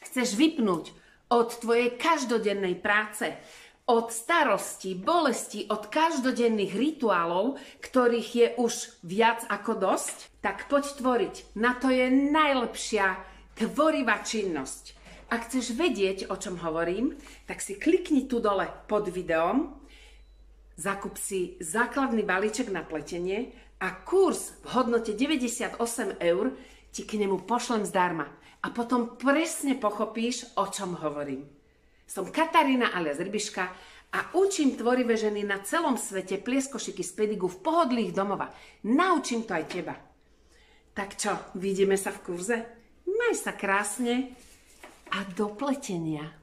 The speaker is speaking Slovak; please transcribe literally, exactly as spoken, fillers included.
chceš vypnúť od tvojej každodennej práce, od starosti, bolesti, od každodenných rituálov, ktorých je už viac ako dosť, tak poď tvoriť. Na to je najlepšia tvorivá činnosť. Ak chceš vedieť, o čom hovorím, tak si klikni tu dole pod videom, zakup si základný balíček na pletenie a kurz v hodnote deväťdesiatosem eur ti k nemu pošlem zdarma. A potom presne pochopíš, o čom hovorím. Som Katarína alias Rybiška a učím tvorivé ženy na celom svete plieskošiky z pedigu v pohodlí ich domova. Naučím to aj teba. Tak čo, vidíme sa v kurze? Maj sa krásne a do pletenia.